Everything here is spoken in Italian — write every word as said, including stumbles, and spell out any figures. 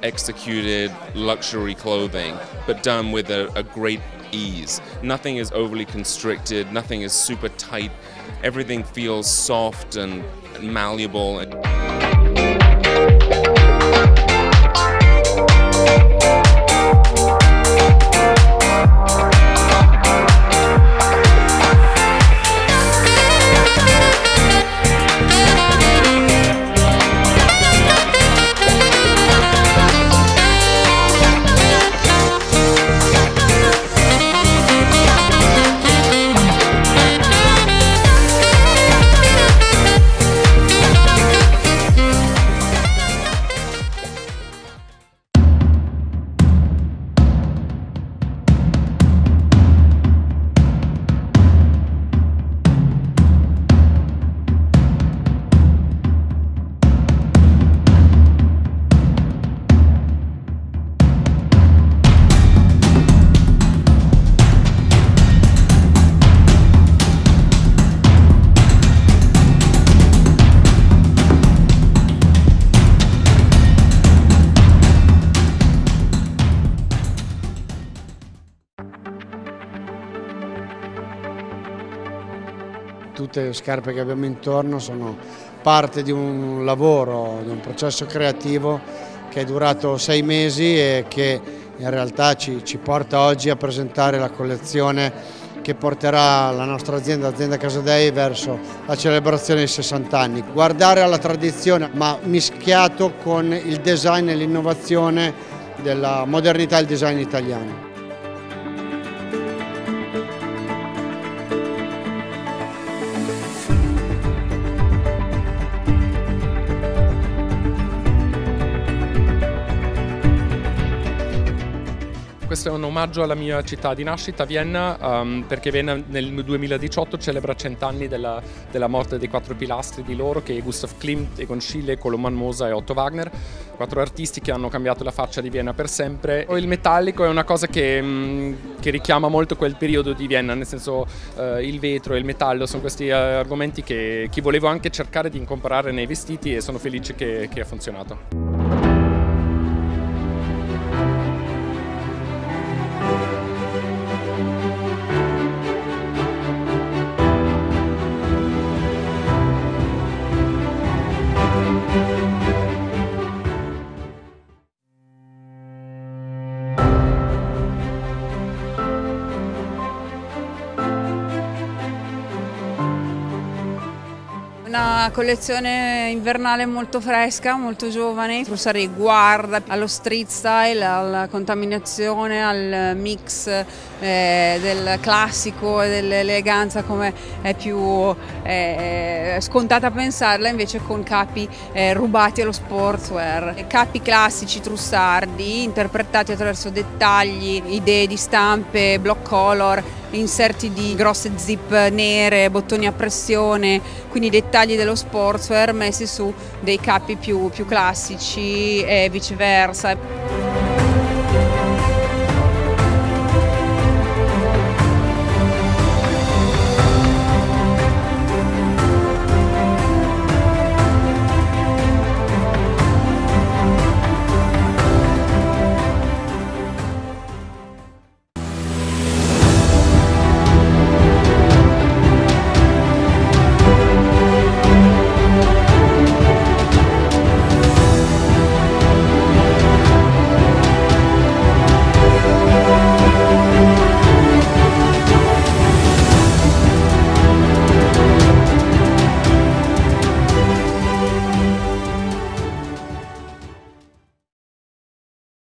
executed luxury clothing, but done with a, a great ease. Nothing is overly constricted, nothing is super tight. Everything feels soft and malleable. Tutte le scarpe che abbiamo intorno sono parte di un lavoro, di un processo creativo che è durato sei mesi e che in realtà ci, ci porta oggi a presentare la collezione che porterà la nostra azienda, azienda Casadei, verso la celebrazione dei sessanta anni. Guardare alla tradizione ma mischiato con il design e l'innovazione della modernità e il design italiano. Questo è un omaggio alla mia città di nascita, Vienna, um, perché Vienna nel duemiladiciotto celebra cent'anni della, della morte dei quattro pilastri di loro, che è Gustav Klimt, Egon Schiele, Koloman Mosa e Otto Wagner, quattro artisti che hanno cambiato la faccia di Vienna per sempre. Il metallico è una cosa che, um, che richiama molto quel periodo di Vienna, nel senso uh, il vetro e il metallo sono questi uh, argomenti che, che volevo anche cercare di incorporare nei vestiti e sono felice che, che ha funzionato. Una collezione invernale molto fresca, molto giovane. Trussardi guarda allo street style, alla contaminazione, al mix eh, del classico e dell'eleganza, come è più eh, scontata pensarla, invece con capi eh, rubati allo sportswear. Capi classici Trussardi, interpretati attraverso dettagli, idee di stampe, block color, inserti di grosse zip nere, bottoni a pressione, quindi dettagli dello sportswear messi su dei capi più, più classici e viceversa.